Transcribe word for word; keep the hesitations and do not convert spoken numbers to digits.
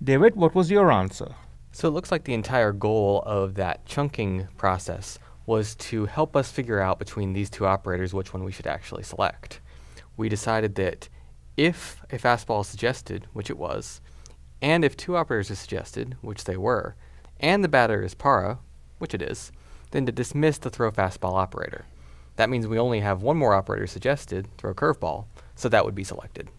David, what was your answer? So it looks like the entire goal of that chunking process was to help us figure out between these two operators which one we should actually select. We decided that if a fastball is suggested, which it was, and if two operators are suggested, which they were, and the batter is para, which it is, then to dismiss the throw fastball operator. That means we only have one more operator suggested, throw curveball, so that would be selected.